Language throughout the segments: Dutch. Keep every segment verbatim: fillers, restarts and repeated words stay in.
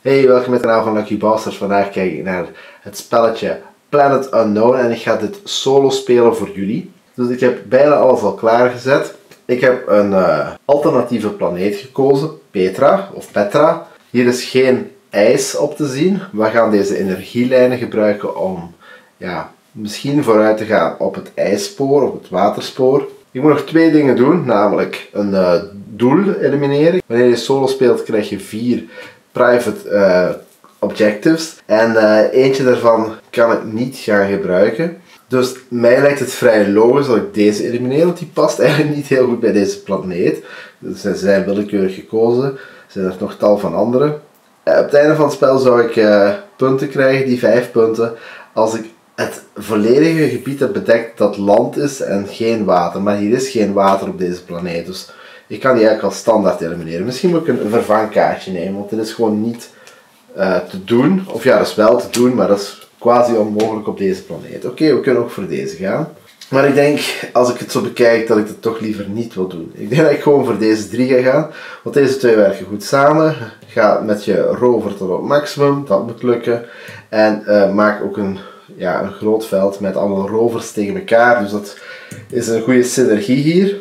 Hey, welkom bij het kanaal van Lucky Bastard. Vandaag kijk ik naar het spelletje Planet Unknown en ik ga dit solo spelen voor jullie. Dus ik heb bijna alles al klaargezet. Ik heb een uh, alternatieve planeet gekozen, Petra of Petra. Hier is geen ijs op te zien. We gaan deze energielijnen gebruiken om ja, misschien vooruit te gaan op het ijsspoor, op het waterspoor. Ik moet nog twee dingen doen, namelijk een uh, doel elimineren. Wanneer je solo speelt krijg je vier private uh, objectives en uh, eentje daarvan kan ik niet gaan gebruiken. Dus mij lijkt het vrij logisch dat ik deze elimineer, want die past eigenlijk niet heel goed bij deze planeet. Dus ze zijn willekeurig gekozen, er zijn er nog tal van andere. Uh, op het einde van het spel zou ik uh, punten krijgen, die vijf punten, als ik het volledige gebied heb bedekt dat land is en geen water. Maar hier is geen water op deze planeet, dus ik kan die eigenlijk als standaard elimineren. Misschien moet ik een vervangkaartje nemen, want dit is gewoon niet uh, te doen. Of ja, dat is wel te doen, maar dat is quasi onmogelijk op deze planeet. Oké, okay, we kunnen ook voor deze gaan. Maar ik denk, als ik het zo bekijk, dat ik het toch liever niet wil doen. Ik denk dat ik gewoon voor deze drie ga gaan, want deze twee werken goed samen. Ga met je rover tot op maximum, dat moet lukken. En uh, maak ook een, ja, een groot veld met allemaal rovers tegen elkaar. Dus dat is een goede synergie hier.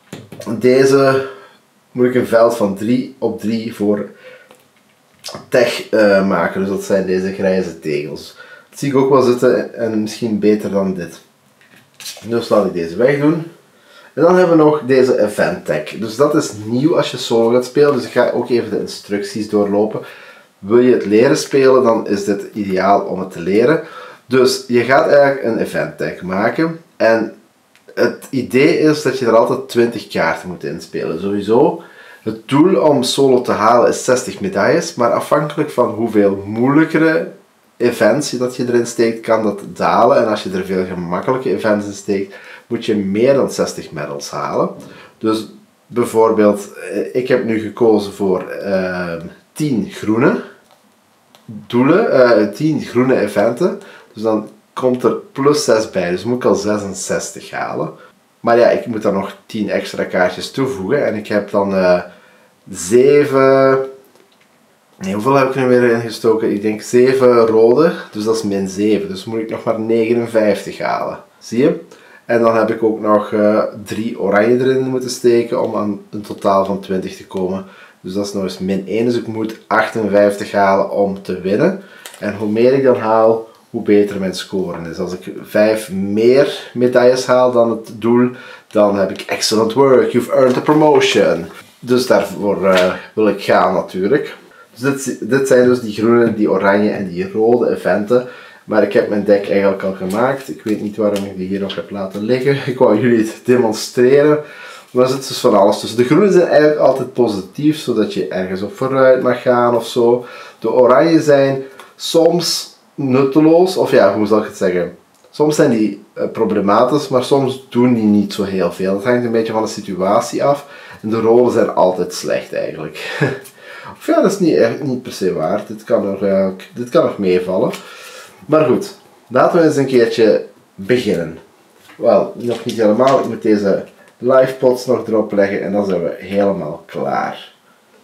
Deze moet ik een veld van drie op drie voor tech uh, maken, dus dat zijn deze grijze tegels. Dat zie ik ook wel zitten en misschien beter dan dit. Dus laat ik deze wegdoen. En dan hebben we nog deze event tech. Dus dat is nieuw als je solo gaat spelen, dus ik ga ook even de instructies doorlopen. Wil je het leren spelen, dan is dit ideaal om het te leren. Dus je gaat eigenlijk een event tech maken en het idee is dat je er altijd twintig kaarten moet inspelen. Sowieso, het doel om solo te halen is zestig medailles, maar afhankelijk van hoeveel moeilijkere events dat je erin steekt, kan dat dalen. En als je er veel gemakkelijke events in steekt, moet je meer dan zestig medals halen. Dus bijvoorbeeld, ik heb nu gekozen voor uh, tien groene doelen, uh, tien groene eventen. Dus dan komt er plus zes bij, dus moet ik al zesenzestig halen. Maar ja, ik moet dan nog tien extra kaartjes toevoegen en ik heb dan uh, zeven... Nee, hoeveel heb ik er weer ingestoken? Ik denk zeven rode, dus dat is min zeven. Dus moet ik nog maar negenenvijftig halen. Zie je? En dan heb ik ook nog uh, drie oranje erin moeten steken om aan een totaal van twintig te komen. Dus dat is nog eens min één, dus ik moet achtenvijftig halen om te winnen. En hoe meer ik dan haal, hoe beter mijn scoren is. Als ik vijf meer medailles haal dan het doel, dan heb ik excellent work, you've earned a promotion. Dus daarvoor uh, wil ik gaan natuurlijk. Dus dit, dit zijn dus die groene, die oranje en die rode eventen. Maar ik heb mijn deck eigenlijk al gemaakt. Ik weet niet waarom ik die hier nog heb laten liggen. Ik wou jullie het demonstreren. Maar er zit dus van alles tussen. De groene zijn eigenlijk altijd positief, zodat je ergens op vooruit mag gaan of zo. De oranje zijn soms nutteloos, of ja, hoe zal ik het zeggen? Soms zijn die uh, problematisch, maar soms doen die niet zo heel veel. Dat hangt een beetje van de situatie af. En de rode zijn altijd slecht eigenlijk. Of ja, dat is niet, echt, niet per se waar. Dit kan, nog, uh, dit kan nog meevallen. Maar goed, laten we eens een keertje beginnen. Wel, nog niet helemaal. Ik moet deze live pots nog erop leggen en dan zijn we helemaal klaar.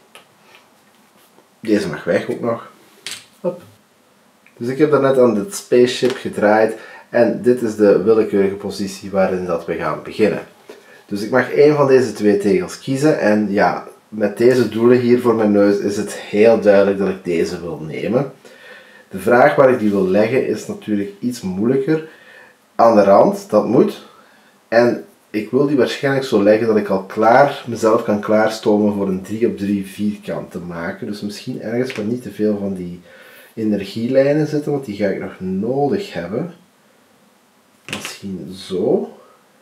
Deze mag weg ook nog. Hop. Dus ik heb daarnet aan dit spaceship gedraaid en dit is de willekeurige positie waarin dat we gaan beginnen. Dus ik mag één van deze twee tegels kiezen en ja, met deze doelen hier voor mijn neus is het heel duidelijk dat ik deze wil nemen. De vraag waar ik die wil leggen is natuurlijk iets moeilijker. Aan de rand, dat moet. En ik wil die waarschijnlijk zo leggen dat ik al klaar, mezelf kan klaarstomen voor een drie op drie vierkant te maken. Dus misschien ergens waar niet te veel van die energielijnen zitten, want die ga ik nog nodig hebben. Misschien zo.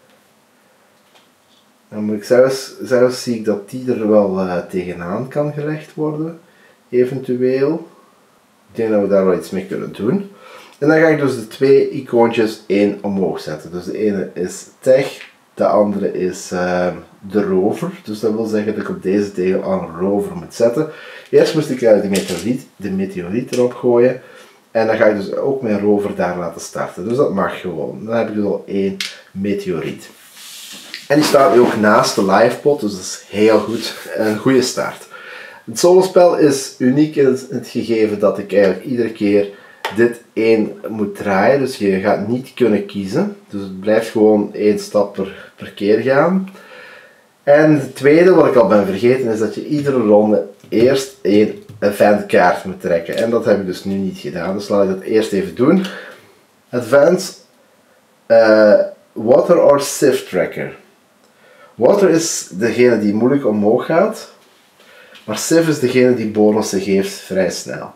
Dan moet ik zelfs, zelfs zie ik dat die er wel uh, tegenaan kan gelegd worden, eventueel. Ik denk dat we daar wel iets mee kunnen doen. En dan ga ik dus de twee icoontjes één omhoog zetten. Dus de ene is tech, de andere is uh, de rover. Dus dat wil zeggen dat ik op deze tegel al een rover moet zetten. Eerst moest ik uh, de, meteoriet, de meteoriet erop gooien. En dan ga ik dus ook mijn rover daar laten starten. Dus dat mag gewoon. Dan heb ik dus al één meteoriet. En die staat nu ook naast de livepot, dus dat is heel goed. Een goede start. Het solospel is uniek in het, in het gegeven dat ik eigenlijk iedere keer dit één moet draaien. Dus je gaat niet kunnen kiezen. Dus het blijft gewoon één stap per, per keer gaan. En het tweede wat ik al ben vergeten is dat je iedere ronde eerst één eventkaart moet trekken. En dat heb ik dus nu niet gedaan. Dus laat ik dat eerst even doen. Advance uh, Water or Sift Tracker. Water is degene die moeilijk omhoog gaat. Maar Sift is degene die bonussen geeft vrij snel.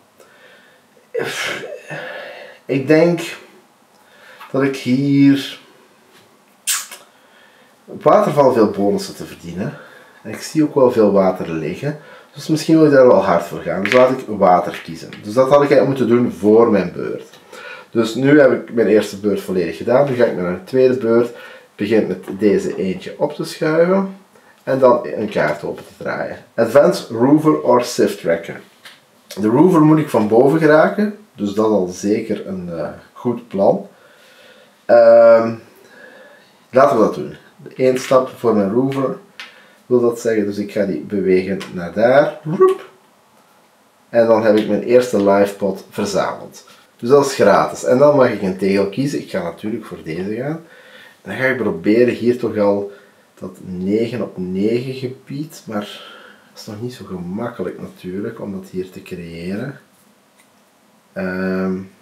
Ik denk dat ik hier... Op water valt veel bonussen te verdienen. En ik zie ook wel veel water liggen. Dus misschien wil ik daar wel hard voor gaan. Dus laat ik water kiezen. Dus dat had ik eigenlijk moeten doen voor mijn beurt. Dus nu heb ik mijn eerste beurt volledig gedaan. Nu ga ik naar een tweede beurt. Ik begin met deze eentje op te schuiven. En dan een kaart open te draaien. Advance Rover or Sift Tracker. De Rover moet ik van boven geraken. Dus dat is al zeker een uh, goed plan. Uh, laten we dat doen. Eén stap voor mijn Rover wil dat zeggen. Dus ik ga die bewegen naar daar. En dan heb ik mijn eerste live pot verzameld. Dus dat is gratis. En dan mag ik een tegel kiezen. Ik ga natuurlijk voor deze gaan. En dan ga ik proberen hier toch al dat negen op negen gebied. Maar dat is nog niet zo gemakkelijk natuurlijk om dat hier te creëren. Um,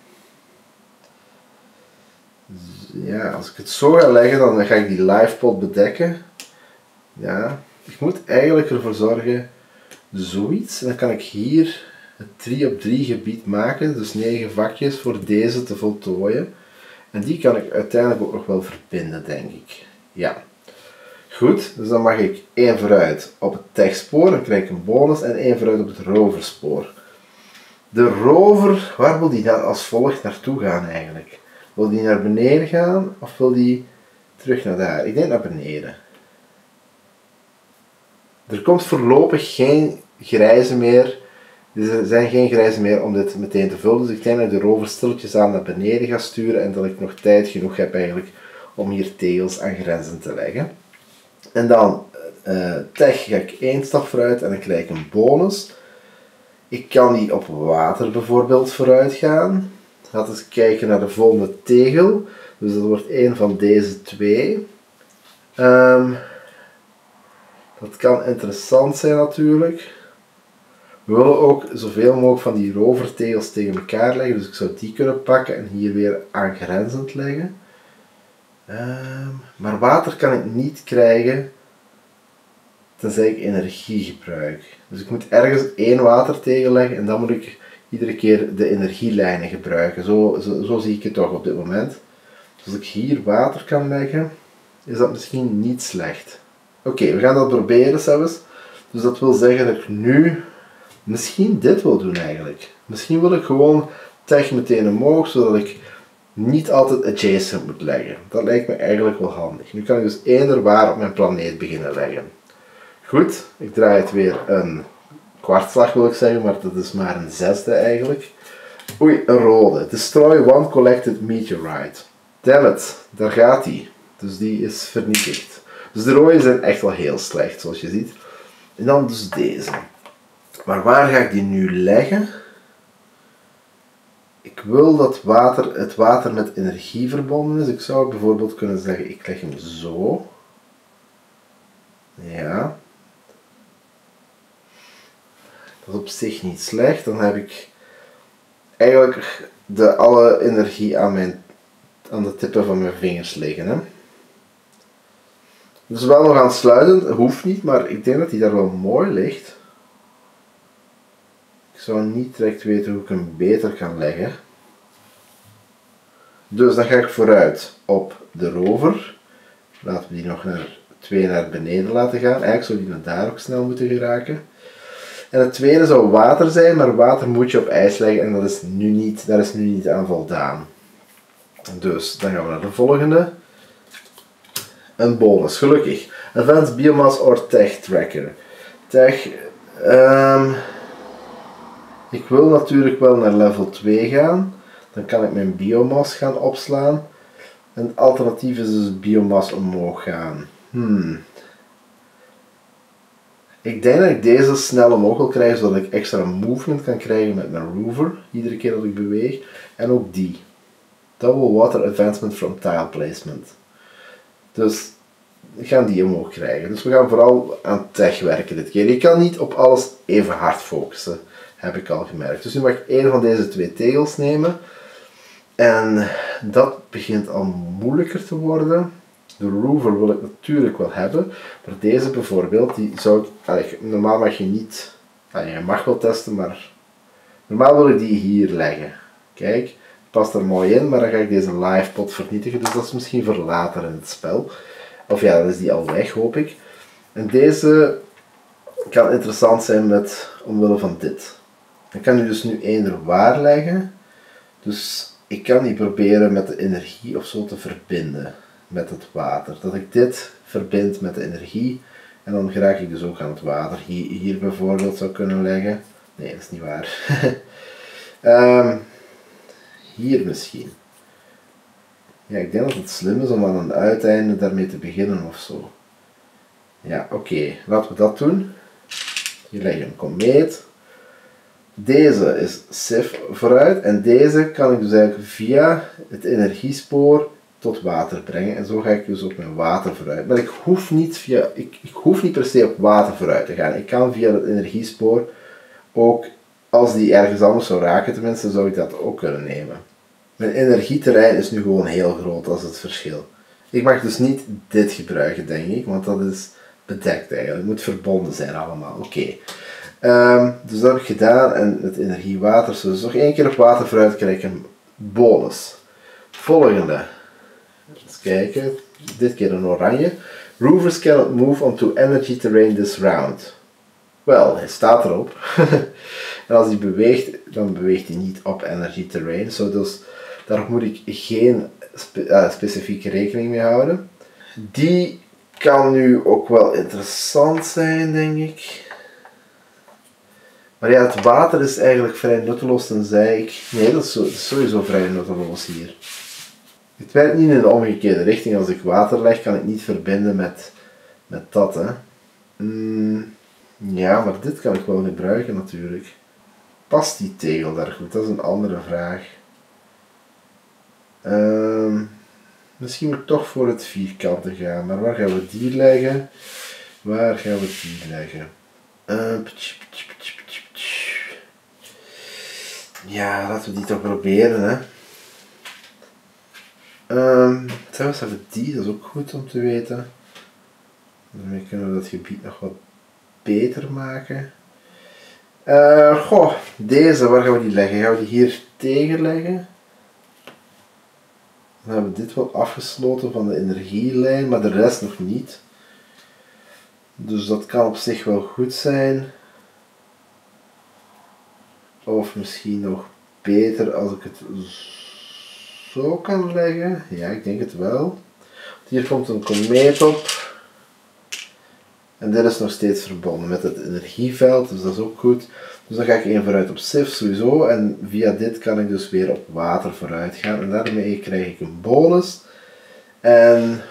ja, als ik het zo ga leggen, dan ga ik die live pot bedekken. Ja, ik moet eigenlijk ervoor zorgen zoiets. En dan kan ik hier het drie op drie gebied maken, dus negen vakjes voor deze te voltooien. En die kan ik uiteindelijk ook nog wel verbinden, denk ik. Ja. Goed, dus dan mag ik één vooruit op het techspoor, dan krijg ik een bonus, en één vooruit op het roverspoor. De rover, waar wil die dan als volgt naartoe gaan eigenlijk? Wil die naar beneden gaan of wil die terug naar daar? Ik denk naar beneden. Er komt voorlopig geen grijze meer. Er zijn geen grijze meer om dit meteen te vullen. Dus ik denk dat ik de rover stilletjes aan naar beneden ga sturen en dat ik nog tijd genoeg heb eigenlijk om hier tegels aan grenzen te leggen. En dan uh, tech ga ik één stap vooruit en dan krijg ik een bonus. Ik kan die op water bijvoorbeeld vooruit gaan. Laten we eens kijken naar de volgende tegel. Dus dat wordt één van deze twee. Um, dat kan interessant zijn natuurlijk. We willen ook zoveel mogelijk van die rovertegels tegen elkaar leggen. Dus ik zou die kunnen pakken en hier weer aangrenzend leggen. Um, maar water kan ik niet krijgen tenzij ik energie gebruik. Dus ik moet ergens één watertegel leggen en dan moet ik iedere keer de energielijnen gebruiken. Zo, zo, zo zie ik het toch op dit moment. Dus als ik hier water kan leggen, is dat misschien niet slecht. Oké, okay, we gaan dat proberen zelfs. Dus dat wil zeggen dat ik nu misschien dit wil doen eigenlijk. Misschien wil ik gewoon tech meteen omhoog, zodat ik niet altijd adjacent moet leggen. Dat lijkt me eigenlijk wel handig. Nu kan ik dus eender waar op mijn planeet beginnen leggen. Goed, ik draai het weer een kwartslag wil ik zeggen, maar dat is maar een zesde eigenlijk. Oei, een rode. Destroy one collected meteorite. Damn it, daar gaat die. Dus die is vernietigd. Dus de rode zijn echt wel heel slecht, zoals je ziet. En dan dus deze. Maar waar ga ik die nu leggen? Ik wil dat water, het water met energie verbonden is. Ik zou bijvoorbeeld kunnen zeggen, ik leg hem zo. Ja. Dat is op zich niet slecht. Dan heb ik eigenlijk de, alle energie aan, mijn, aan de tippen van mijn vingers liggen. Hè. Dus wel nog aansluitend, hoeft niet, maar ik denk dat die daar wel mooi ligt. Ik zou niet direct weten hoe ik hem beter kan leggen. Dus dan ga ik vooruit op de rover. Laten we die nog naar twee naar beneden laten gaan. Eigenlijk zou die naar daar ook snel moeten geraken. En het tweede zou water zijn, maar water moet je op ijs leggen en dat is nu niet, daar is nu niet aan voldaan. Dus dan gaan we naar de volgende. Een bonus, gelukkig. Advanced Biomass or Tech Tracker. Tech. Um, ik wil natuurlijk wel naar level twee gaan. Dan kan ik mijn biomas gaan opslaan. En het alternatief is dus biomas omhoog gaan. Hmm. Ik denk dat ik deze snel omhoog wil krijgen, zodat ik extra movement kan krijgen met mijn rover, iedere keer dat ik beweeg. En ook die. Double Water Advancement from Tile Placement. Dus we gaan die omhoog krijgen. Dus we gaan vooral aan tech werken dit keer. Je kan niet op alles even hard focussen, heb ik al gemerkt. Dus nu mag ik één van deze twee tegels nemen. En dat begint al moeilijker te worden. De rover wil ik natuurlijk wel hebben. Maar deze bijvoorbeeld, die zou ik... Allee, normaal mag je niet... Allee, je mag wel testen, maar... Normaal wil ik die hier leggen. Kijk, past er mooi in, maar dan ga ik deze live pot vernietigen. Dus dat is misschien voor later in het spel. Of ja, dan is die al weg, hoop ik. En deze kan interessant zijn met omwille van dit. Ik kan nu dus nu één waar leggen. Dus ik kan die proberen met de energie of zo te verbinden met het water. Dat ik dit verbind met de energie en dan raak ik dus ook aan het water. Hier, hier bijvoorbeeld zou kunnen leggen. Nee, dat is niet waar. um, hier misschien. Ja, ik denk dat het slim is om aan een uiteinde daarmee te beginnen of zo. Ja, oké. Okay. Laten we dat doen. Hier leg je een komeet. Deze is Sif vooruit. En deze kan ik dus eigenlijk via het energiespoor tot water brengen. En zo ga ik dus op mijn water vooruit. Maar ik hoef niet, via, ik, ik hoef niet per se op water vooruit te gaan. Ik kan via het energiespoor ook, als die ergens anders zou raken tenminste, zou ik dat ook kunnen nemen. Mijn energieterrein is nu gewoon heel groot, dat is het verschil. Ik mag dus niet dit gebruiken, denk ik, want dat is bedekt eigenlijk. Het moet verbonden zijn allemaal. Oké. Okay. Um, dus dat heb ik gedaan en het energiewater. Dus nog één keer op water vooruit krijg ik een bonus. Volgende. Eens kijken. Dit keer een oranje. Rovers cannot move onto energy terrain this round. Wel, hij staat erop. En als hij beweegt, dan beweegt hij niet op energy terrain. So dus daar moet ik geen spe uh, specifieke rekening mee houden. Die kan nu ook wel interessant zijn, denk ik. Maar ja, het water is eigenlijk vrij nutteloos tenzij ik... Nee, dat is, zo, dat is sowieso vrij nutteloos hier. Het werkt niet in de omgekeerde richting. Als ik water leg, kan ik niet verbinden met, met dat. Hè. Mm, ja, maar dit kan ik wel gebruiken natuurlijk. Past die tegel daar goed? Dat is een andere vraag. Um, misschien moet ik toch voor het vierkante gaan. Maar waar gaan we die leggen? Waar gaan we die leggen? Uh, ptsch, ptsch, ptsch, ptsch, ptsch. Ja, laten we die toch proberen, hè. Um, trouwens hebben we die, dat is ook goed om te weten. Daarmee kunnen we dat gebied nog wat beter maken. Uh, goh, deze, waar gaan we die leggen? Gaan we die hier tegen leggen? Dan hebben we dit wel afgesloten van de energielijn, maar de rest nog niet. Dus dat kan op zich wel goed zijn. Of misschien nog beter als ik het zo kan leggen. Ja, ik denk het wel. Hier komt een komeet op. En dit is nog steeds verbonden met het energieveld, dus dat is ook goed. Dus dan ga ik één vooruit op Sif sowieso. En via dit kan ik dus weer op water vooruit gaan. En daarmee krijg ik een bonus. En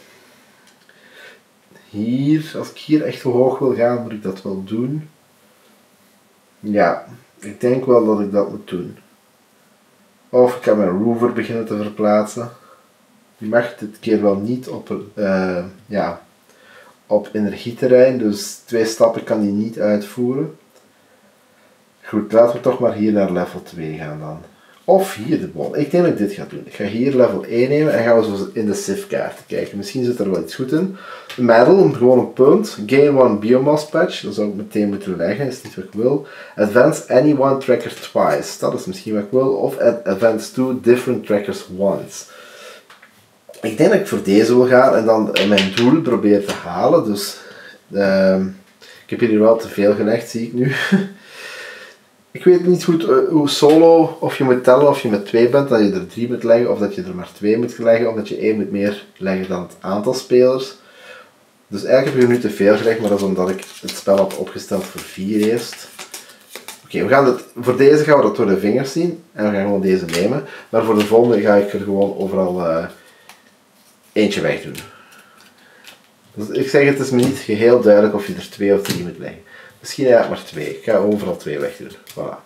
hier, als ik hier echt hoog wil gaan, moet ik dat wel doen. Ja, ik denk wel dat ik dat moet doen. Of ik kan mijn rover beginnen te verplaatsen. Die mag dit keer wel niet op, uh, ja, op energieterrein, dus twee stappen kan die niet uitvoeren. Goed, laten we toch maar hier naar level twee gaan dan. Of hier de bol. Ik denk dat ik dit ga doen. Ik ga hier level één nemen en gaan we zo in de Sif-kaarten kijken. Misschien zit er wel iets goed in. Medal, gewoon een punt. Gain one biomass patch. Dat zou ik meteen moeten leggen, is niet wat ik wil. Advance any one tracker twice. Dat is misschien wat ik wil. Of advance two different trackers once. Ik denk dat ik voor deze wil gaan en dan mijn doel probeer te halen. Dus uh, ik heb hier wel te veel gelegd, zie ik nu. Ik weet niet goed uh, hoe solo, of je moet tellen of je met twee bent, dat je er drie moet leggen, of dat je er maar twee moet leggen, omdat je één moet meer leggen dan het aantal spelers. Dus eigenlijk heb ik er nu te veel gelegd, maar dat is omdat ik het spel had opgesteld voor vier eerst. Oké, okay, we gaan het, voor deze gaan we dat door de vingers zien, en we gaan gewoon deze nemen. Maar voor de volgende ga ik er gewoon overal uh, eentje weg doen. Dus ik zeg, het is me niet geheel duidelijk of je er twee of drie moet leggen. Misschien eigenlijk maar twee. Ik ga overal twee wegdoen. Voilà.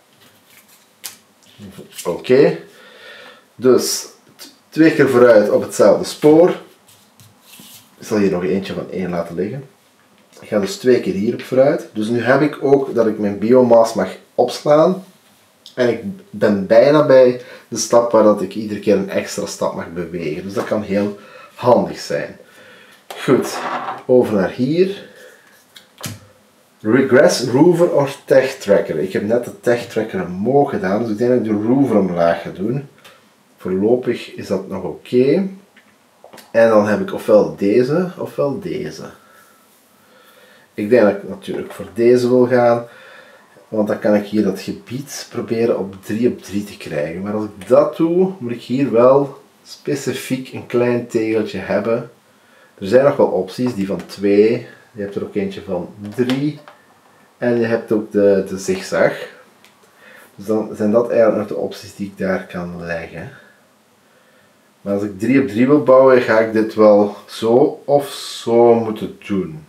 Oké. Okay. Dus twee keer vooruit op hetzelfde spoor. Ik zal hier nog eentje van één laten liggen. Ik ga dus twee keer hierop vooruit. Dus nu heb ik ook dat ik mijn biomass mag opslaan. En ik ben bijna bij de stap waar dat ik iedere keer een extra stap mag bewegen. Dus dat kan heel handig zijn. Goed, over naar hier. Regress, Rover of Tech Tracker. Ik heb net de Tech Tracker omhoog gedaan, dus ik denk dat ik de Rover omlaag ga doen. Voorlopig is dat nog oké. Okay. En dan heb ik ofwel deze, ofwel deze. Ik denk dat ik natuurlijk voor deze wil gaan, want dan kan ik hier dat gebied proberen op drie op drie te krijgen. Maar als ik dat doe, moet ik hier wel specifiek een klein tegeltje hebben. Er zijn nog wel opties, die van twee, je hebt er ook eentje van drie en je hebt ook de, de zigzag. Dus dan zijn dat eigenlijk nog de opties die ik daar kan leggen. Maar als ik drie op drie wil bouwen, ga ik dit wel zo of zo moeten doen.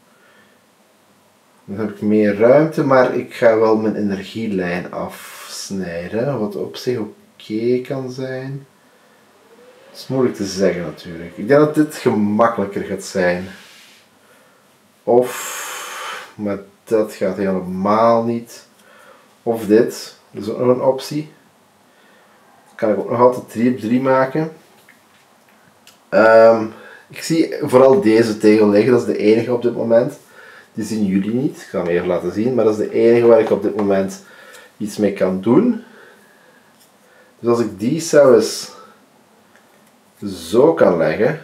Dan heb ik meer ruimte, maar ik ga wel mijn energielijn afsnijden, wat op zich oké okay kan zijn. Dat is moeilijk te zeggen natuurlijk. Ik denk dat dit gemakkelijker gaat zijn. Of, maar dat gaat helemaal niet. Of dit, dat is ook nog een optie. Dan kan ik ook nog altijd drie op drie maken. Um, ik zie vooral deze tegel liggen, dat is de enige op dit moment. Die zien jullie niet, ik ga hem even laten zien, maar dat is de enige waar ik op dit moment iets mee kan doen. Dus als ik die zelfs zo kan leggen,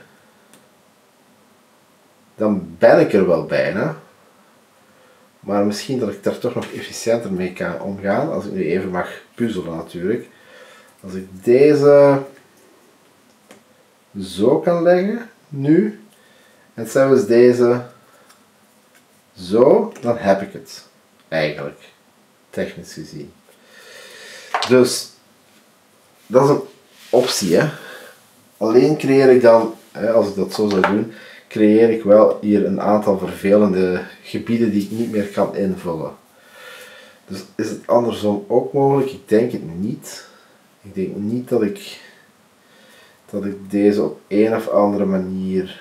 dan ben ik er wel bijna. Maar misschien dat ik daar toch nog efficiënter mee kan omgaan, als ik nu even mag puzzelen natuurlijk. Als ik deze zo kan leggen, nu, en zelfs deze zo, dan heb ik het. Eigenlijk. Technisch gezien. Dus, dat is een optie, hè. Alleen creëer ik dan, als ik dat zo zou doen, creëer ik wel hier een aantal vervelende gebieden die ik niet meer kan invullen. Dus is het andersom ook mogelijk? Ik denk het niet. Ik denk niet dat ik, dat ik deze op een of andere manier...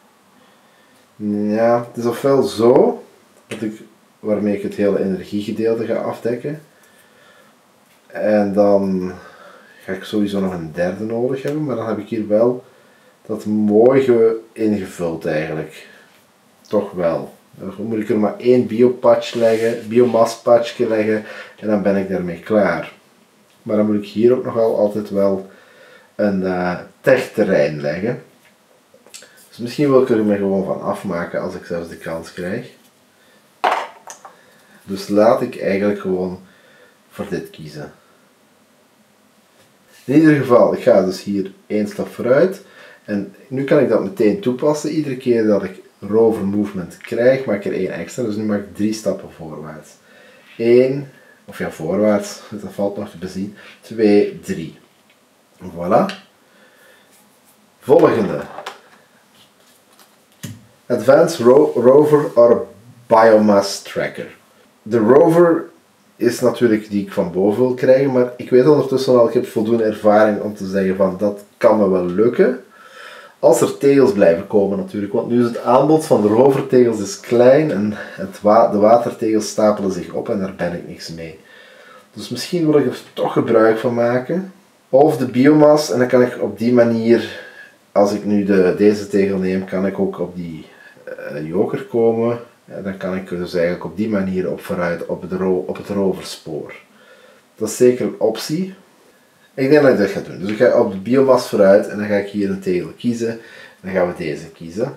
Ja, het is ofwel zo, dat ik, waarmee ik het hele energiegedeelte ga afdekken. En dan ga ik sowieso nog een derde nodig hebben, maar dan heb ik hier wel dat mooi ingevuld eigenlijk. Toch wel. Dan moet ik er maar één biopatch leggen, biomasspatchje leggen en dan ben ik daarmee klaar. Maar dan moet ik hier ook nogal altijd wel een uh, techterrein leggen. Dus misschien wil ik er me gewoon van afmaken als ik zelfs de kans krijg. Dus laat ik eigenlijk gewoon voor dit kiezen. In ieder geval, ik ga dus hier één stap vooruit. En nu kan ik dat meteen toepassen. Iedere keer dat ik rover movement krijg, maak ik er één extra. Dus nu maak ik drie stappen voorwaarts. één, of ja voorwaarts, dat valt nog te bezien. twee, drie. Voilà. Volgende. Advanced Ro Rover or Biomass Tracker. De rover is natuurlijk die ik van boven wil krijgen, maar ik weet ondertussen al, ik heb voldoende ervaring om te zeggen van dat kan me wel lukken. Als er tegels blijven komen natuurlijk, want nu is het aanbod van de rovertegels is klein en het wa de watertegels stapelen zich op en daar ben ik niks mee. Dus misschien wil ik er toch gebruik van maken. Of de biomass, en dan kan ik op die manier, als ik nu de, deze tegel neem, kan ik ook op die uh, joker komen. En dan kan ik dus eigenlijk op die manier op vooruit op het, ro op het roverspoor. Dat is zeker een optie. Ik denk dat ik dat ga doen. Dus ik ga op de biomass vooruit en dan ga ik hier een tegel kiezen. En dan gaan we deze kiezen.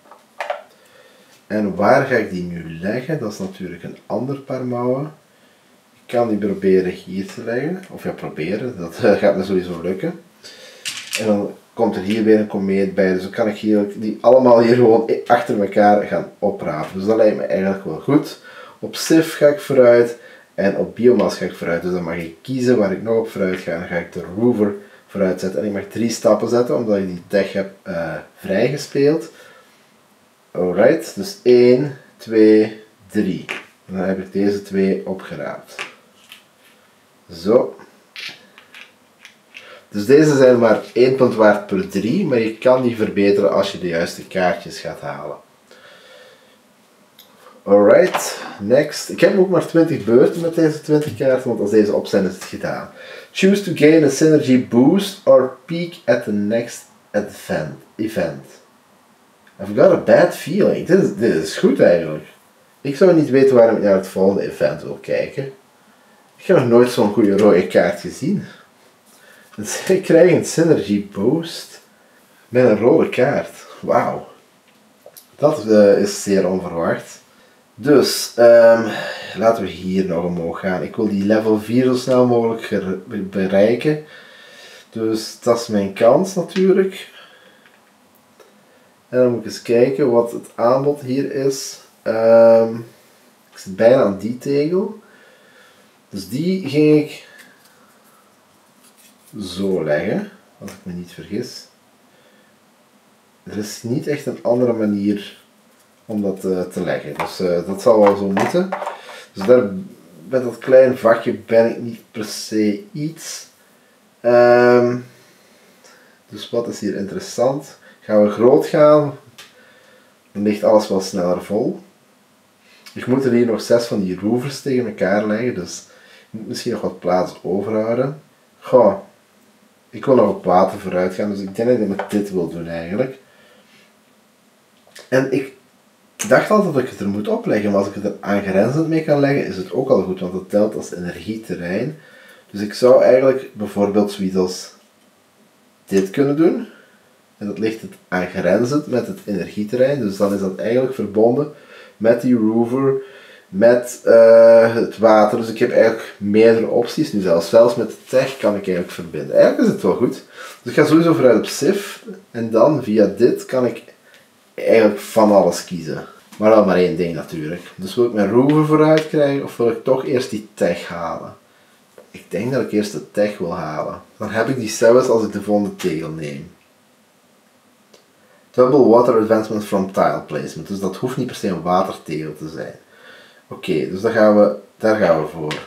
En waar ga ik die nu leggen? Dat is natuurlijk een ander paar mouwen. Ik kan die proberen hier te leggen. Of ja, proberen. Dat gaat me sowieso lukken. En dan komt er hier weer een komeet bij. Dus dan kan ik hier, die allemaal hier gewoon achter elkaar gaan oprapen. Dus dat lijkt me eigenlijk wel goed. Op Civ ga ik vooruit. En op biomass ga ik vooruit. Dus dan mag ik kiezen waar ik nog op vooruit ga. Dan ga ik de rover vooruit zetten. En ik mag drie stappen zetten, omdat ik die tech heb uh, vrijgespeeld. Alright, dus één, twee, drie. En dan heb ik deze twee opgeraapt. Zo. Dus deze zijn maar één punt waard per drie, maar je kan die verbeteren als je de juiste kaartjes gaat halen. Alright, next. Ik heb ook maar twintig beurten met deze twintig kaarten, want als deze op zijn is het gedaan. Choose to gain a synergy boost or peak at the next event. event. I've got a bad feeling. Dit is, dit is goed eigenlijk. Ik zou niet weten waarom ik naar het volgende event wil kijken. Ik heb nog nooit zo'n goede rode kaart gezien. Dus ik krijg een synergy boost met een rode kaart. Wauw. Dat uh, is zeer onverwacht. Dus, um, laten we hier nog omhoog gaan. Ik wil die level vier zo snel mogelijk bereiken. Dus dat is mijn kans natuurlijk. En dan moet ik eens kijken wat het aanbod hier is. Um, ik zit bijna aan die tegel. Dus die ging ik zo leggen, als ik me niet vergis. Er is niet echt een andere manier om dat uh, te leggen. Dus uh, dat zal wel zo moeten. Dus daar, met dat kleine vakje ben ik niet per se iets. Um, dus wat is hier interessant? Gaan we groot gaan, dan ligt alles wel sneller vol. Ik moet er hier nog zes van die roovers tegen elkaar leggen, dus ik moet misschien nog wat plaats overhouden. Goh, ik wil nog op water vooruit gaan, dus ik denk dat ik met dit wil doen eigenlijk. En ik dacht altijd dat ik het er moet opleggen, maar als ik het er aangrenzend mee kan leggen, is het ook al goed, want het telt als energieterrein. Dus ik zou eigenlijk bijvoorbeeld zoiets als dit kunnen doen. En dat ligt het aangrenzend met het energieterrein, dus dan is dat eigenlijk verbonden met die rover, met uh, het water. Dus ik heb eigenlijk meerdere opties nu zelfs. Zelfs met tech kan ik eigenlijk verbinden. Eigenlijk is het wel goed. Dus ik ga sowieso vooruit op Sif. En dan via dit kan ik eigenlijk van alles kiezen. Maar wel maar één ding natuurlijk. Dus wil ik mijn rover vooruit krijgen of wil ik toch eerst die tech halen? Ik denk dat ik eerst de tech wil halen. Dan heb ik die zelfs als ik de volgende tegel neem. Double water advancement from tile placement. Dus dat hoeft niet per se een watertegel te zijn. Oké, okay, dus daar gaan, we, daar gaan we voor.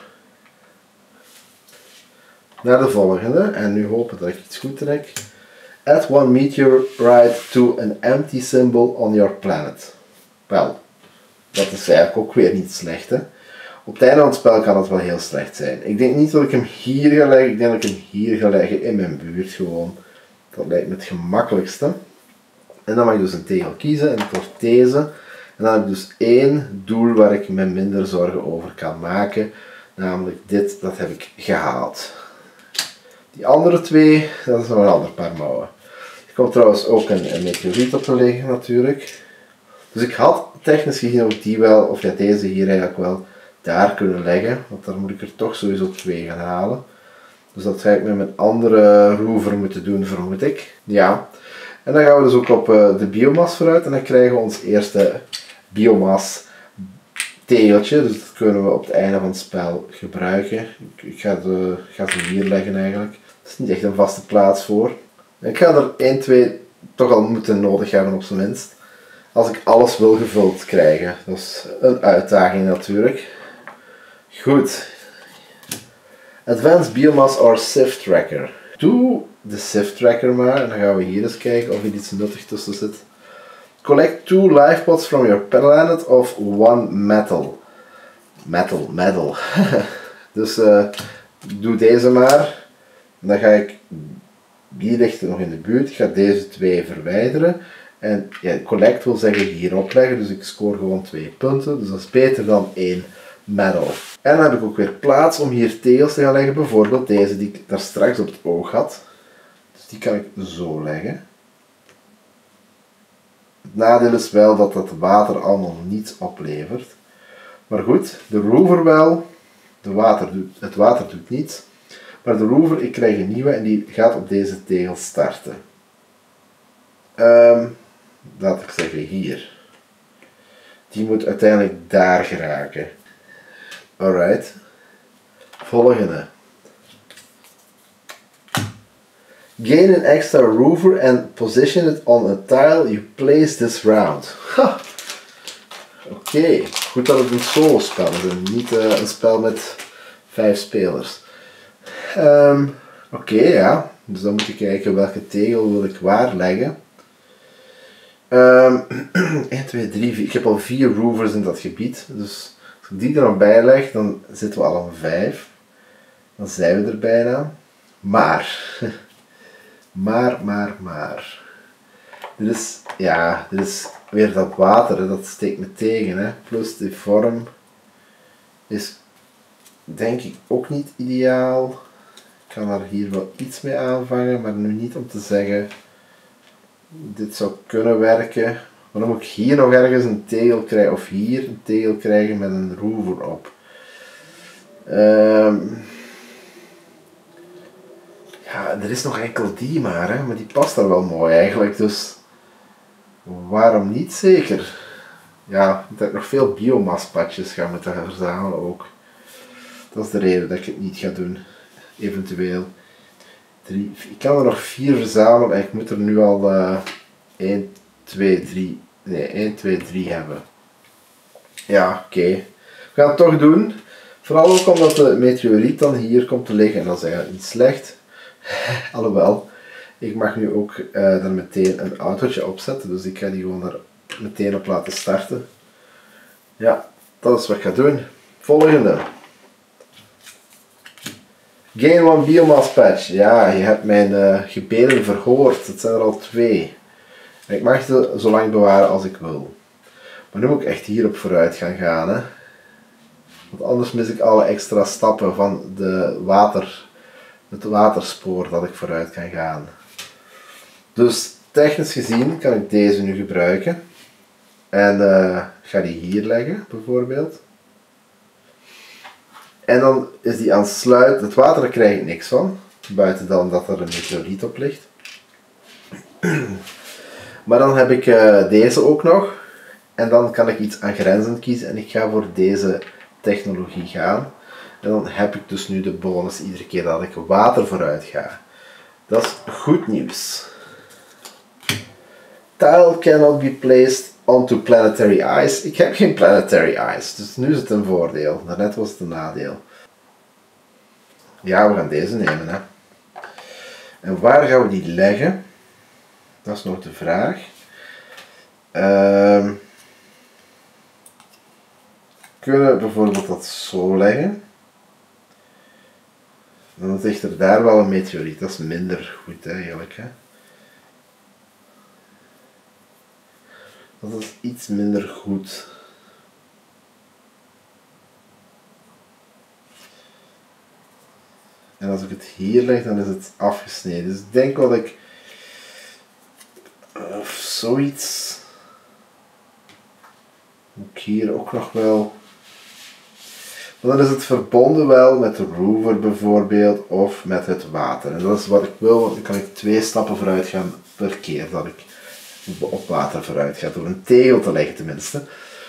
Naar de volgende. En nu hopen dat ik iets goed trek. Add one meteorite to an empty symbol on your planet. Wel, dat is eigenlijk ook weer niet slecht, hè. Op het einde van het spel kan het wel heel slecht zijn. Ik denk niet dat ik hem hier ga leggen. Ik denk dat ik hem hier ga leggen in mijn buurt gewoon. Dat lijkt me het gemakkelijkste. En dan mag ik dus een tegel kiezen en het wordt deze. En dan heb ik dus één doel waar ik me minder zorgen over kan maken. Namelijk dit, dat heb ik gehaald. Die andere twee, dat is nog een ander paar mouwen. Er komt trouwens ook een, een meteoriet op te liggen natuurlijk. Dus ik had technisch gezien ook die wel, of ja deze hier eigenlijk wel, daar kunnen leggen. Want daar moet ik er toch sowieso twee gaan halen. Dus dat ga ik met mijn andere rover moeten doen, vermoed ik. Ja. En dan gaan we dus ook op uh, de biomas vooruit en dan krijgen we ons eerste biomas tegeltje. Dus dat kunnen we op het einde van het spel gebruiken. Ik, ik ga, de, ga ze hier leggen eigenlijk. Dat is niet echt een vaste plaats voor. Ik ga er één, twee toch al moeten nodig hebben op zijn minst. Als ik alles wil gevuld krijgen. Dat is een uitdaging natuurlijk. Goed. Advanced Biomass or Sift Tracker. Doe de Sift Tracker maar en dan gaan we hier eens kijken of er iets nuttig tussen zit. Collect two life pods from your planet of one metal. Metal, metal. Dus uh, doe deze maar. En dan ga ik, die ligt nog in de buurt, ik ga deze twee verwijderen. En ja, collect wil zeggen hierop leggen, dus ik scoor gewoon twee punten. Dus dat is beter dan één metal. En dan heb ik ook weer plaats om hier tegels te gaan leggen. Bijvoorbeeld deze die ik daar straks op het oog had. Dus die kan ik zo leggen. Het nadeel is wel dat het water allemaal niets oplevert. Maar goed, de rover wel. De water doet, het water doet niets. Maar de rover, ik krijg een nieuwe en die gaat op deze tegel starten. Um, laat ik zeggen hier. Die moet uiteindelijk daar geraken. Alright. Volgende. Gain an extra rover and position it on a tile you place this round. Oké, okay. Goed dat het een solo spel is en niet uh, een spel met vijf spelers. Um, Oké, okay, ja. Dus dan moet ik kijken welke tegel wil ik waar leggen. Um, één, twee, drie, vier. Ik heb al vier roovers in dat gebied. Dus als ik die er nog bij leg, dan zitten we al aan vijf. Dan zijn we er bijna. Maar, maar, maar, maar. Dit is, ja, dit is weer dat water, hè. Dat steekt me tegen. Hè. Plus de vorm is denk ik ook niet ideaal. Ik kan er hier wel iets mee aanvangen, maar nu niet om te zeggen dit zou kunnen werken. Maar dan moet ik hier nog ergens een tegel krijgen, of hier een tegel krijgen met een rover op. Um, ja, er is nog enkel die maar, hè, maar die past daar wel mooi eigenlijk, dus waarom niet zeker? Ja, dat ik nog veel biomaspatjes ga moeten verzamelen ook. Dat is de reden dat ik het niet ga doen, eventueel. Drie, ik kan er nog vier verzamelen en ik moet er nu al uh, één, twee, drie, nee, één, twee, drie hebben. Ja, oké. Okay. We gaan het toch doen. Vooral ook omdat de meteoriet dan hier komt te liggen en dat is eigenlijk niet slecht. Alhoewel, ik mag nu ook uh, er meteen een autootje opzetten, dus ik ga die gewoon er meteen op laten starten. Ja, dat is wat ik ga doen. Volgende. Gain one biomass patch. Ja, je hebt mijn uh, gebeden verhoord. Het zijn er al twee. En ik mag ze zo lang bewaren als ik wil. Maar nu moet ik echt hierop vooruit gaan gaan. Hè. Want anders mis ik alle extra stappen van de water, het waterspoor dat ik vooruit kan gaan. Dus technisch gezien kan ik deze nu gebruiken. En uh, ga die hier leggen bijvoorbeeld. En dan is die aan het sluiten. Het water, daar krijg ik niks van. Buiten dan dat er een meteoriet op ligt. Maar dan heb ik uh, deze ook nog. En dan kan ik iets aangrenzend kiezen. En ik ga voor deze technologie gaan. En dan heb ik dus nu de bonus iedere keer dat ik water vooruit ga. Dat is goed nieuws. Tile cannot be placed onto planetary ice. Ik heb geen planetary ice, dus nu is het een voordeel. Daarnet was het een nadeel. Ja, we gaan deze nemen. Hè. En waar gaan we die leggen? Dat is nog de vraag. Uh, kunnen we bijvoorbeeld dat zo leggen? Dan ligt er daar wel een meteoriet. Dat is minder goed eigenlijk. Hè. Dat is iets minder goed. En als ik het hier leg, dan is het afgesneden. Dus ik denk dat ik of zoiets moet ik hier ook nog wel. Maar dan is het verbonden wel met de rover bijvoorbeeld of met het water. En dat is wat ik wil, want dan kan ik twee stappen vooruit gaan per keer dat ik op water vooruit ga, door een tegel te leggen tenminste.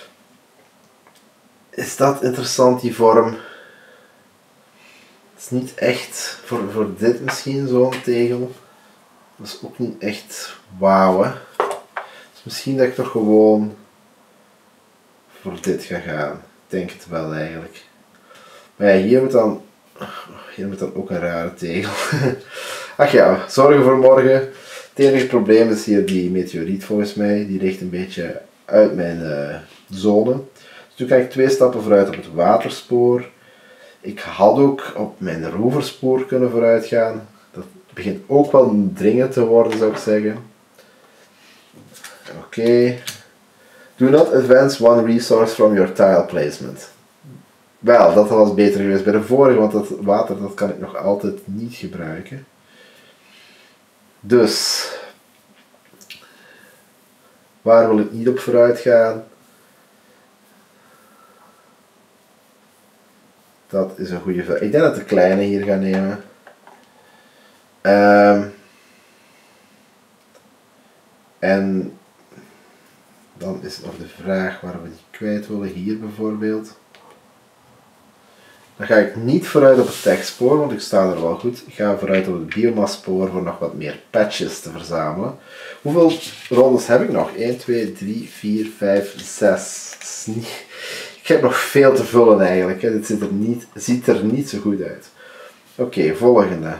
Is dat interessant, die vorm? Het is niet echt, voor, voor dit misschien zo'n tegel. Dat is ook niet echt wauw, hè. Dus misschien dat ik toch gewoon voor dit ga gaan. Ik denk het wel eigenlijk. Maar ja, hier moet dan, hier moet dan ook een rare tegel. Ach ja, zorgen voor morgen. Het enige probleem is hier die meteoriet volgens mij. Die ligt een beetje uit mijn uh, zone. Dus nu kan ik twee stappen vooruit op het waterspoor. Ik had ook op mijn roverspoor kunnen vooruit gaan. Dat begint ook wel dringend te worden, zou ik zeggen. Oké. Okay. Do not advance one resource from your tile placement. Wel, dat was beter geweest bij de vorige, want dat water dat kan ik nog altijd niet gebruiken. Dus, waar wil ik niet op vooruit gaan? Dat is een goede vraag. Ik denk dat ik de kleine hier ga nemen. Um, en dan is nog de vraag waar we die kwijt willen. Hier bijvoorbeeld. Dan ga ik niet vooruit op het techspoor, want ik sta er wel goed. Ik ga vooruit op het biomasspoor voor nog wat meer patches te verzamelen. Hoeveel rondes heb ik nog? één, twee, drie, vier, vijf, zes. Ik heb nog veel te vullen eigenlijk. Dit ziet er niet, ziet er niet zo goed uit. Oké, okay, volgende.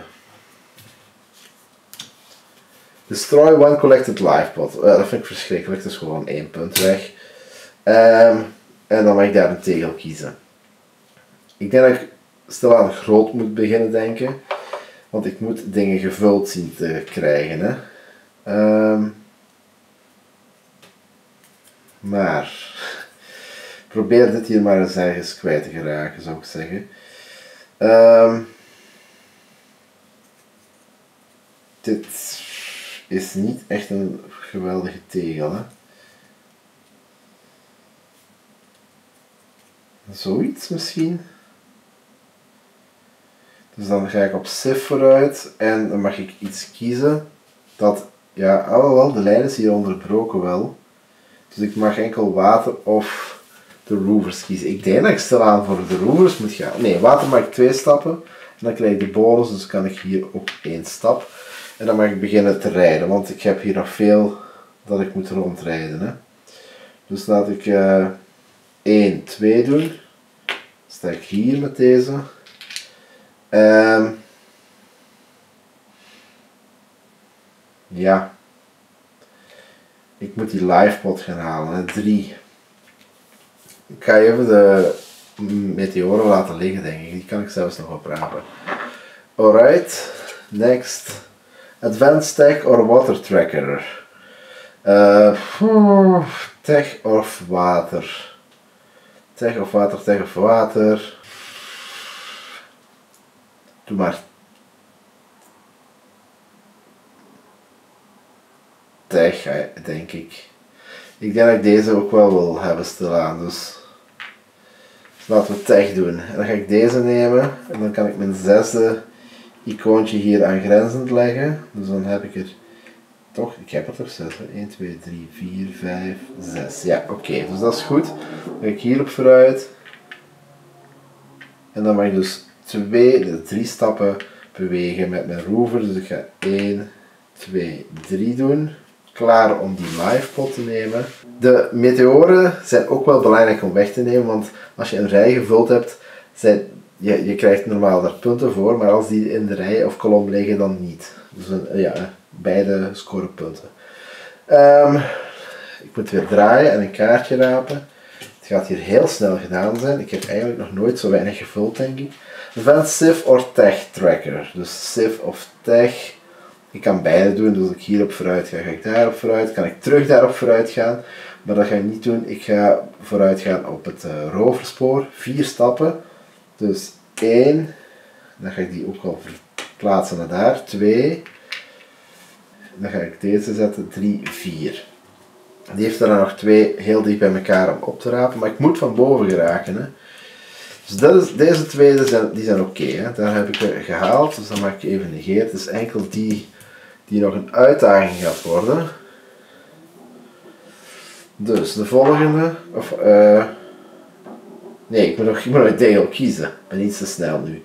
Destroy one collected life pot. Uh, dat vind ik verschrikkelijk, dat is gewoon één punt weg. Um, en dan mag ik daar een tegel kiezen. Ik denk dat ik stilaan groot moet beginnen denken. Want ik moet dingen gevuld zien te krijgen. Hè. Um, maar... Probeer dit hier maar eens ergens kwijt te geraken, zou ik zeggen. Um, dit is niet echt een geweldige tegel, hè. Zoiets misschien. Dus dan ga ik op Sif vooruit en dan mag ik iets kiezen dat, ja, alhoewel, de lijn is hier onderbroken wel. Dus ik mag enkel water of de roovers kiezen. Ik denk dat ik stilaan voor de roovers moet gaan. Nee, water mag ik twee stappen. En dan krijg ik de bonus, dus kan ik hier ook één stap. En dan mag ik beginnen te rijden, want ik heb hier nog veel dat ik moet rondrijden. Hè. Dus laat ik uh, één, twee doen. Dan sta ik hier met deze. Um, ja. Ik moet die live pot gaan halen. drie. Ik ga even de meteoren laten liggen, denk ik. Die kan ik zelfs nog oprapen. Alright. Next. Advanced Tech or Water Tracker. Uh, tech of water. Tech of water, tech of water. Doe maar. Tech, denk ik. Ik denk dat ik deze ook wel wil hebben stilaan, dus laten we tech doen. En dan ga ik deze nemen en dan kan ik mijn zesde icoontje hier aangrenzend leggen. Dus dan heb ik er toch, ik heb er toch zes. één, twee, drie, vier, vijf, zes. Ja, oké, okay, dus dat is goed. Dan ga ik hierop vooruit. En dan mag ik dus twee, drie stappen bewegen met mijn rover. Dus ik ga één, twee, drie doen. Klaar om die live pot te nemen. De meteoren zijn ook wel belangrijk om weg te nemen, want als je een rij gevuld hebt, zijn, je, je krijgt normaal daar punten voor, maar als die in de rij of kolom liggen, dan niet. Dus een, ja, beide scoren punten. Um, ik moet weer draaien en een kaartje rapen. Het gaat hier heel snel gedaan zijn. Ik heb eigenlijk nog nooit zo weinig gevuld, denk ik. Advanced Civ or Tech Tracker. Dus Civ of Tech. Ik kan beide doen, dus als ik hierop vooruit ga, ga ik daarop vooruit. Kan ik terug daarop vooruit gaan, maar dat ga ik niet doen. Ik ga vooruit gaan op het uh, roverspoor. Vier stappen. Dus één. Dan ga ik die ook al verplaatsen naar daar. Twee. Dan ga ik deze zetten. Drie, vier. Die heeft er dan nog twee heel dicht bij elkaar om op te rapen, maar ik moet van boven geraken. Hè. Dus dat is, deze twee die zijn, die zijn oké. Okay, daar heb ik er gehaald, dus dan mag ik even negeren. Het is enkel die die nog een uitdaging gaat worden. Dus de volgende, of uh, nee, ik moet nog, ik moet nog een deel kiezen. Ik ben iets te snel nu.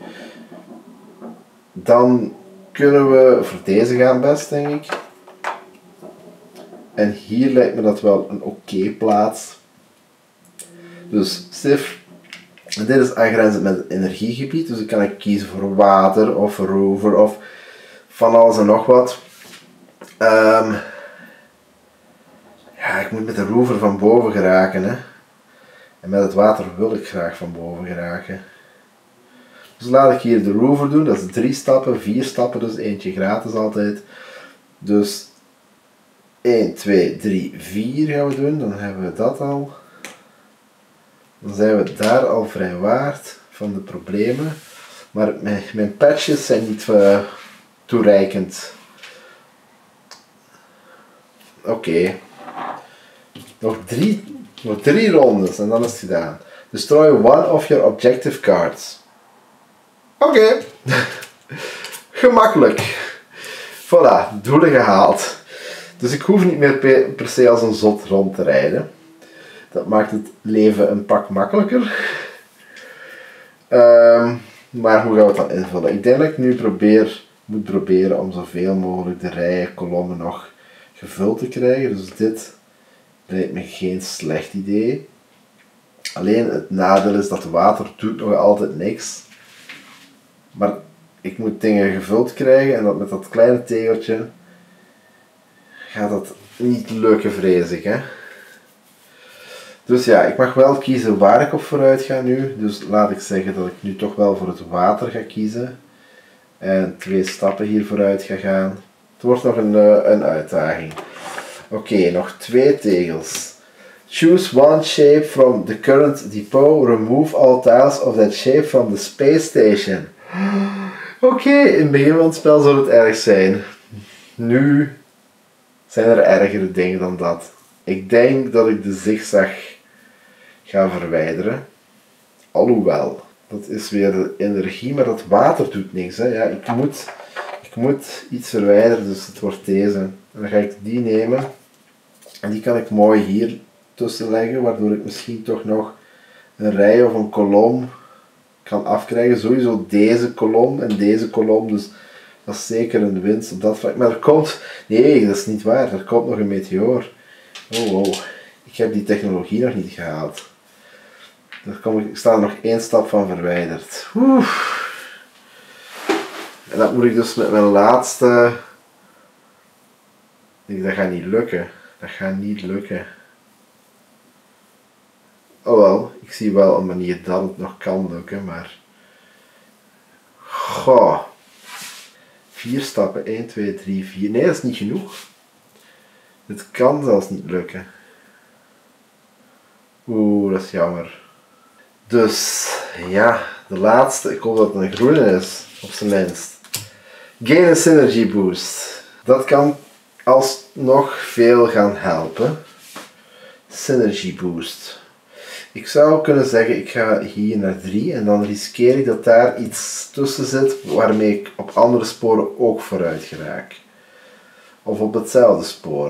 Dan kunnen we voor deze gaan best, denk ik. En hier lijkt me dat wel een oké okay plaats. Dus Civ. En dit is aangrenzend met het energiegebied, dus dan kan ik kiezen voor water of rover of van alles en nog wat. Um, ja, ik moet met de rover van boven geraken. Hè. En met het water wil ik graag van boven geraken. Dus laat ik hier de rover doen, dat is drie stappen, vier stappen, dus eentje gratis altijd. Dus één, twee, drie, vier gaan we doen, dan hebben we dat al. Dan zijn we daar al vrij waard van de problemen. Maar mijn, mijn patches zijn niet uh, toereikend. Oké. Okay. Nog, drie, nog drie rondes en dan is het gedaan. Destroy one of your objective cards. Oké. Okay. Gemakkelijk. Voilà, doelen gehaald. Dus ik hoef niet meer per se als een zot rond te rijden. Dat maakt het leven een pak makkelijker. Um, maar hoe gaan we het dan invullen? Ik denk dat ik nu probeer, moet proberen om zoveel mogelijk de rijen, kolommen nog gevuld te krijgen. Dus dit lijkt me geen slecht idee. Alleen het nadeel is dat water doet nog altijd niks. Maar ik moet dingen gevuld krijgen en dat met dat kleine tegeltje gaat dat niet lukken, vrees ik. Hè? Dus ja, ik mag wel kiezen waar ik op vooruit ga nu. Dus laat ik zeggen dat ik nu toch wel voor het water ga kiezen. En twee stappen hier vooruit ga gaan. Het wordt nog een, uh, een uitdaging. Oké, okay, nog twee tegels. Choose one shape from the current depot. Remove all tiles of that shape from the space station. Oké, okay, in het begin van het spel zou het erg zijn. Nu zijn er ergere dingen dan dat. Ik denk dat ik de zigzag ga verwijderen. Alhoewel, dat is weer de energie, maar dat water doet niks. Hè. Ja, ik, moet, ik moet iets verwijderen, dus het wordt deze. En dan ga ik die nemen. En die kan ik mooi hier tussen leggen, waardoor ik misschien toch nog een rij of een kolom kan afkrijgen. Sowieso deze kolom en deze kolom, dus dat is zeker een winst op dat vlak. Maar er komt, nee, dat is niet waar, er komt nog een meteoor. Oh wow, ik heb die technologie nog niet gehaald. Daar kom ik, ik sta er nog één stap van verwijderd. Oef. En dat moet ik dus met mijn laatste... Ik, dat gaat niet lukken. Dat gaat niet lukken. Oh wel, ik zie wel een manier dat het nog kan lukken, maar... Goh. Vier stappen, één, twee, drie, vier. Nee, dat is niet genoeg. Het kan zelfs niet lukken. Oeh, dat is jammer. Dus, ja, de laatste. Ik hoop dat het een groene is, op zijn minst. Gain een Synergy Boost. Dat kan alsnog veel gaan helpen. Synergy Boost. Ik zou kunnen zeggen, ik ga hier naar drie en dan riskeer ik dat daar iets tussen zit waarmee ik op andere sporen ook vooruit geraak. Of op hetzelfde spoor.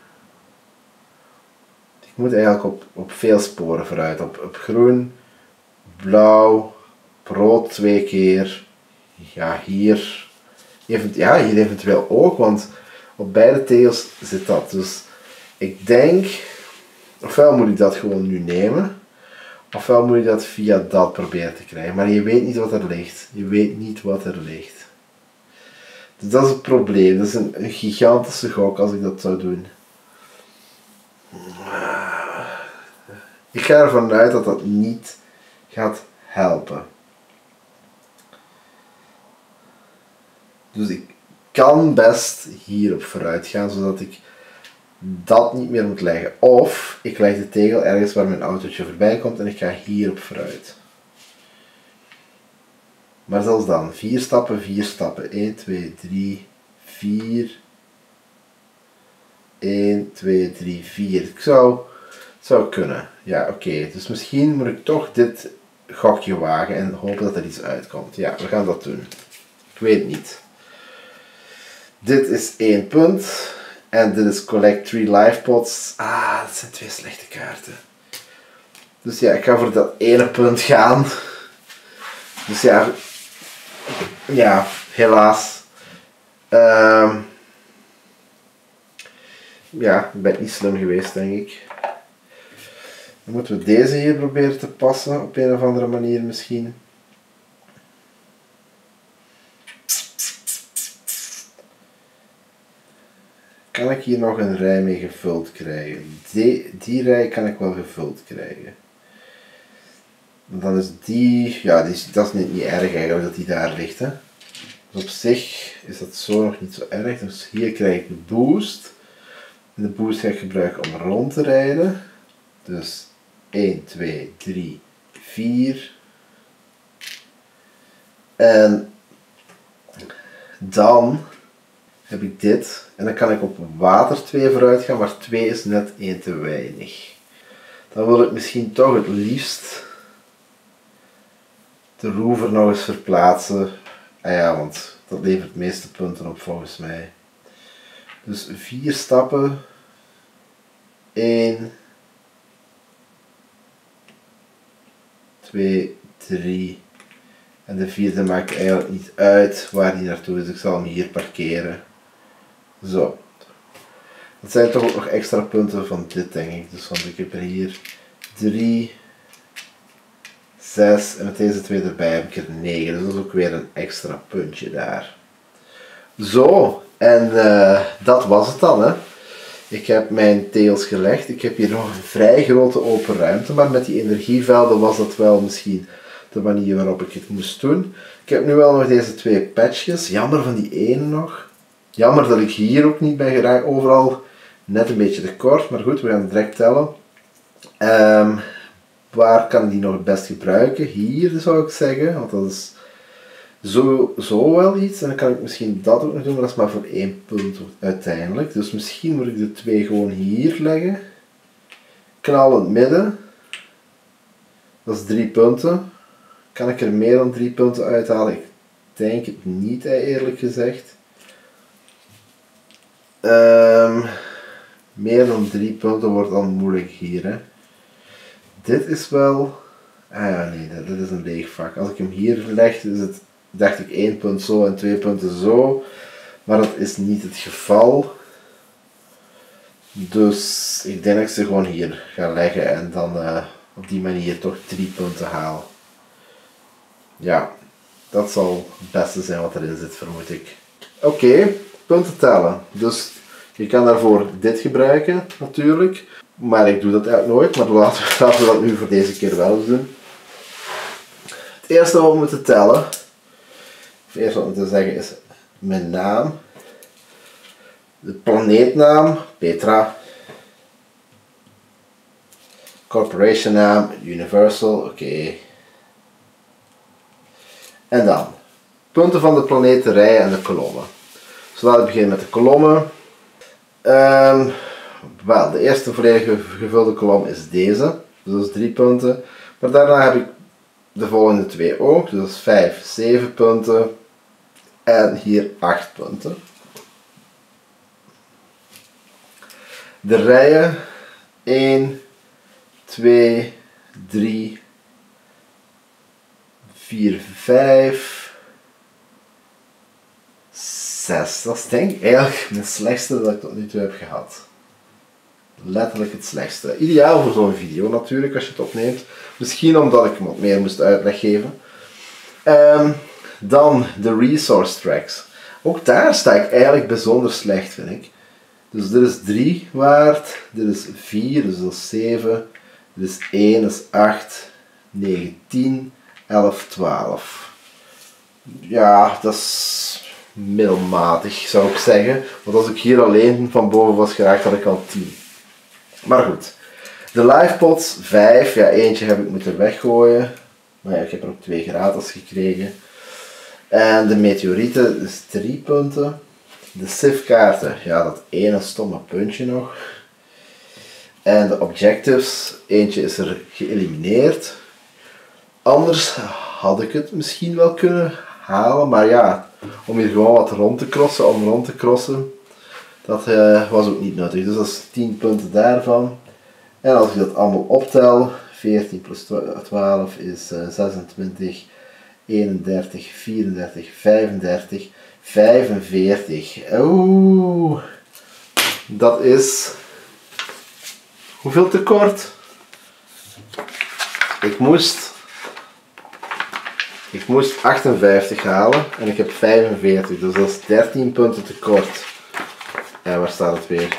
Ik moet eigenlijk op, op veel sporen vooruit. Op, op groen, blauw, rood twee keer. Ja, hier, event, ja, hier eventueel ook, want op beide tegels zit dat. Dus ik denk, ofwel moet ik dat gewoon nu nemen. Ofwel moet je dat via dat proberen te krijgen. Maar je weet niet wat er ligt. Je weet niet wat er ligt. Dus dat is het probleem. Dat is een, een gigantische gok als ik dat zou doen. Ik ga ervan uit dat dat niet gaat helpen. Dus ik kan best hierop vooruit gaan, zodat ik dat niet meer moet leggen. Of ik leg de tegel ergens waar mijn autootje voorbij komt en ik ga hierop vooruit. Maar zelfs dan, vier stappen, vier stappen. één, twee, drie, vier. één, twee, drie, vier. Ik zou, het zou kunnen. Ja, oké. Okay. Dus misschien moet ik toch dit gokje wagen en hopen dat er iets uitkomt. Ja, we gaan dat doen. Ik weet het niet. Dit is één punt. En dit is collect three life pots. Ah, dat zijn twee slechte kaarten. Dus ja, ik ga voor dat ene punt gaan. Dus ja, ja, helaas. Um, ja, ik ben niet slim geweest, denk ik. Dan moeten we deze hier proberen te passen, op een of andere manier misschien. Kan ik hier nog een rij mee gevuld krijgen? Die, die rij kan ik wel gevuld krijgen. Dan is die, ja, die is, dat is niet, niet erg eigenlijk dat die daar ligt. Hè. Dus op zich is dat zo nog niet zo erg. Dus hier krijg ik de boost. En de boost ga ik gebruiken om rond te rijden. Dus één, twee, drie, vier. En dan heb ik dit. En dan kan ik op water twee vooruit gaan, maar twee is net één te weinig. Dan wil ik misschien toch het liefst de rover nog eens verplaatsen. Ah ja, want dat levert het meeste punten op volgens mij. Dus vier stappen. één, twee, drie, En de vierde maakt eigenlijk niet uit waar die naartoe is. Ik zal hem hier parkeren. Zo. Dat zijn toch ook nog extra punten van dit, denk ik. Dus want ik heb er hier drie, zes en met deze twee erbij heb ik er negen. Dus dat is ook weer een extra puntje daar. Zo, en uh, dat was het dan, hè. Ik heb mijn tails gelegd. Ik heb hier nog een vrij grote open ruimte, maar met die energievelden was dat wel misschien de manier waarop ik het moest doen. Ik heb nu wel nog deze twee patchjes. Jammer van die ene nog. Jammer dat ik hier ook niet ben geraakt. Overal net een beetje tekort, maar goed, we gaan het direct tellen. Um, waar kan ik die nog het best gebruiken? Hier zou ik zeggen, want dat is zo, zo wel iets. En dan kan ik misschien dat ook nog doen, maar dat is maar voor één punt uiteindelijk. Dus misschien moet ik de twee gewoon hier leggen. Knal in het midden. Dat is drie punten. Kan ik er meer dan drie punten uithalen? Ik denk het niet, eerlijk gezegd. Um, meer dan drie punten wordt dan moeilijk hier. Hè. Dit is wel... Ah ja, nee, dit is een leeg vak. Als ik hem hier leg, is het, dacht ik één punt zo en twee punten zo. Maar dat is niet het geval. Dus ik denk dat ik ze gewoon hier ga leggen en dan uh, op die manier toch drie punten haal. Ja, dat zal het beste zijn wat erin zit, vermoed ik. Oké, okay, punten tellen. Dus je kan daarvoor dit gebruiken, natuurlijk. Maar ik doe dat eigenlijk nooit, maar laten we, laten we dat nu voor deze keer wel eens doen. Het eerste wat we moeten tellen, of eerst wat we moeten zeggen is mijn naam. De planeetnaam, Petra. Corporation naam, Universal, oké. Okay. En dan, punten van de planeet, de rijen en de kolommen. Dus laten we beginnen met de kolommen. Um, wel, de eerste volledig gevulde kolom is deze. Dus dat is drie punten. Maar daarna heb ik de volgende twee ook. Dus dat is vijf, zeven punten. En hier acht punten. De rijen één, twee, drie, vier, vijf, zes. Dat is denk ik eigenlijk het slechtste dat ik tot nu toe heb gehad. Letterlijk het slechtste. Ideaal voor zo'n video natuurlijk als je het opneemt. Misschien omdat ik wat meer moest uitleg geven. Um, dan de resource tracks. Ook daar sta ik eigenlijk bijzonder slecht, vind ik. Dus dit is drie waard, dit is vier, dus dat is zeven, dit is één, dat is acht, negen, tien, elf, twaalf. Ja, dat is middelmatig zou ik zeggen. Want als ik hier alleen van boven was geraakt had ik al tien. Maar goed. De live pots vijf, ja eentje heb ik moeten weggooien. Maar ja, ik heb er ook twee gratis gekregen. En de meteorieten is drie punten. De sifkaarten, ja dat ene stomme puntje nog. En de objectives, eentje is er geëlimineerd. Anders had ik het misschien wel kunnen halen, maar ja, om hier gewoon wat rond te crossen, om rond te crossen, dat uh, was ook niet nodig. Dus dat is tien punten daarvan. En als ik dat allemaal optel, veertien plus twaalf is uh, zesentwintig, eenendertig, vierendertig, vijfendertig, vijfenveertig. Oeh, dat is hoeveel tekort? Ik moest, ik moest achtenvijftig halen en ik heb vijfenveertig, dus dat is dertien punten tekort. En waar staat het weer?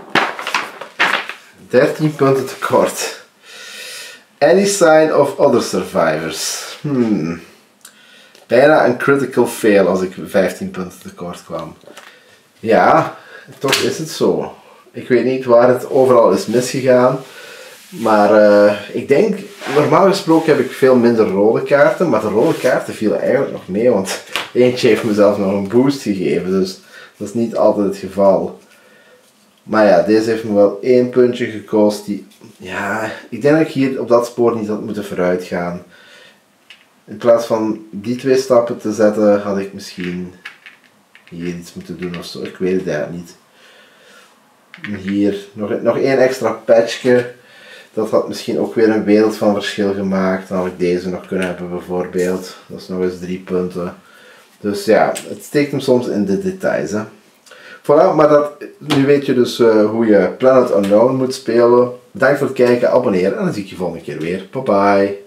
dertien punten tekort. Any sign of other survivors? Hmm. Bijna een critical fail als ik vijftien punten tekort kwam. Ja, toch is het zo. Ik weet niet waar het overal is misgegaan. Maar uh, ik denk, normaal gesproken heb ik veel minder rode kaarten. Maar de rode kaarten vielen eigenlijk nog mee. Want eentje heeft me zelfs nog een boost gegeven. Dus dat is niet altijd het geval. Maar ja, deze heeft me wel één puntje gekost. Die, ja, ik denk dat ik hier op dat spoor niet had moeten vooruit gaan. In plaats van die twee stappen te zetten, had ik misschien hier iets moeten doen of zo. Ik weet het eigenlijk niet. Hier nog, nog één extra patchje. Dat had misschien ook weer een wereld van verschil gemaakt. Dan had ik deze nog kunnen hebben bijvoorbeeld. Dat is nog eens drie punten. Dus ja, het steekt hem soms in de details. Hè. Voilà, maar dat, nu weet je dus uh, hoe je Planet Unknown moet spelen. Bedankt voor het kijken, abonneren en dan zie ik je volgende keer weer. Bye bye!